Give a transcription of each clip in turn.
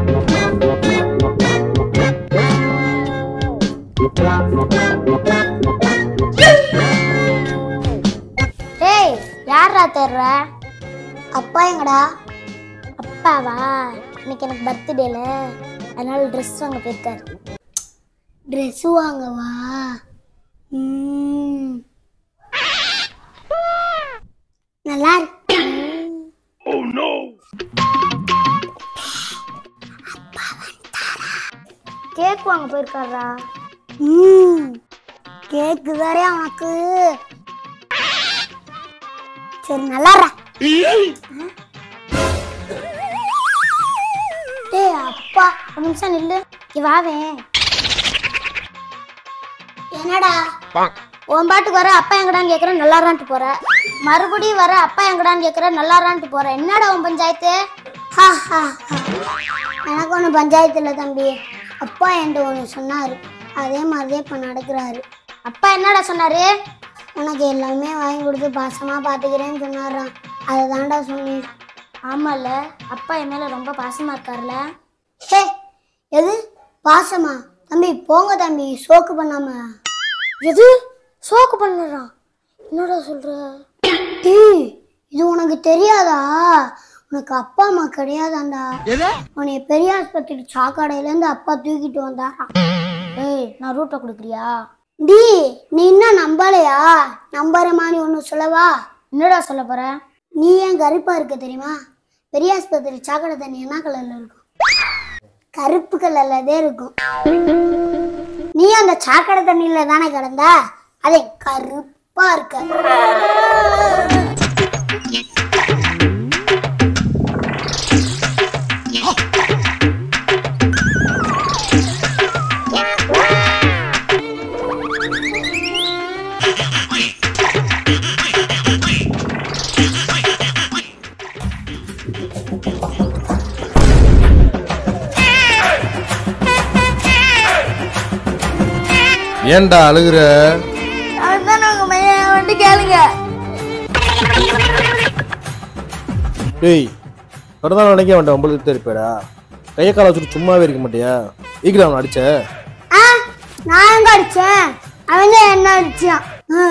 ஏய் யாரா தேர்ற? அப்பா எங்கடா? அப்பாவா? இன்னைக்கு எனக்கு பர்த்டேல, அதனால ட்ரெஸ் வாங்க போயிருக்காரு. ட்ரெஸ் வாங்கவா? நல்லா இருக்கு. கேக் வாங்க போயிருக்காரா? கேக்கு வேற அவனுக்கு. சரி நல்லா அப்பா ஒரு நிமிஷம் நில்லு. வாவே என்னடா உன் பாட்டுக்கு வர அப்பா எங்கடான்னு கேக்குற நல்லாரான்ட்டு போற, மறுபடியும் வர அப்பா எங்கடான்னு கேக்குற நல்லாரான்ட்டு போற. என்னடா உன் பஞ்சாயத்து? எனக்கு ஒண்ணு பஞ்சாயத்து இல்ல தம்பி. அப்பா என்கிட்ட ஒண்ணு சொன்னாரு, அதே மாதிரியே இப்ப நடக்கிறாரு. அப்பா என்னடா சொன்னாரு? உனக்கு எல்லாமே வாங்கி கொடுத்து பாசமா பாத்துக்கிறேன்னு சொன்னாராம். அதை தாண்டா சொன்னேன். ஆமால, அப்பா என் மேல ரொம்ப பாசமா இருக்காருல. ஹே எது பாசமா? தம்பி போங்க தம்பி, சோக்கு பண்ணாம. எது சோக்கு பண்ணுறான்? என்னடா சொல்ற? இது உனக்கு தெரியாதா? உனக்கு அப்பா அம்மா கிடையாதாண்டா. உன்னை பெரிய ஆஸ்பத்திரி சாக்கடையில இருந்து அப்பா தூக்கிட்டு வந்தாராம். ஏய் நான் ரூட்டை கொடுக்குறியா? டி நீ இன்னும் நம்பலையா? நம்புற மாதிரி ஒண்ணு சொல்லவா? என்னடா சொல்ல போற? நீ ஏன் கருப்பா இருக்க தெரியுமா? பெரிய ஆஸ்பத்திரி சாக்கடை தண்ணி என்ன கலர்ல இருக்கும்? கருப்பு கலர்லதே இருக்கும். நீ அந்த சாக்கடை தண்ணியில தானே கிடந்த, அதை கருப்பா இருக்க. ஏன்டா அழுகுற? கேளுங்க. டேய் பிறந்தாலும் நினைக்க வேண்டாம், உங்களுக்கு தெரிப்பேடா. கையை கால வச்சுட்டு சும்மாவே இருக்க மாட்டியா? ஈக்கிட்ட அவனை அடிச்ச? நான் எங்க அடிச்சேன்? அவன் என்ன அடிச்சான்?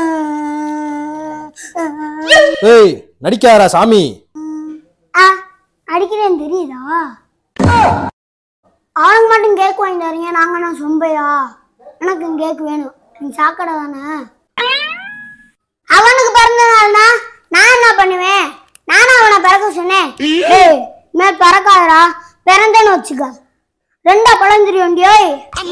ஏய் நடிக்காரா சாமி? அடிக்கிறேன்னு தெரியுதா? அவனுக்கு மட்டும் கேக் வாங்கி தரீங்க, நாங்க நான் சொம்பையா? எனக்கு கேக் வேணும். நீ சாக்கடை தானே. அவனுக்கு பிறந்த நாள்னா நான் என்ன பண்ணுவேன்? நானும் அவனை பிறக்க சொன்னேன். பிறக்காதரா, பிறந்தேன்னு வச்சுக்க. ரெண்டா பழந்திரி வண்டியோய்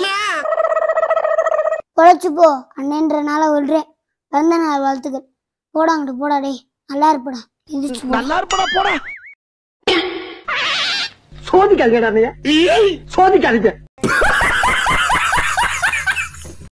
பொழைச்சு போ. அண்ணன்றனால விடுறேன். பிறந்த நாள் வாழ்த்துக்கள். போடாங்கிட்டு போடா. டே நல்லா இருப்படா. நல்லா இருப்படா போடா. சோதிக்காதீங்க, சோதிக்காதீங்க.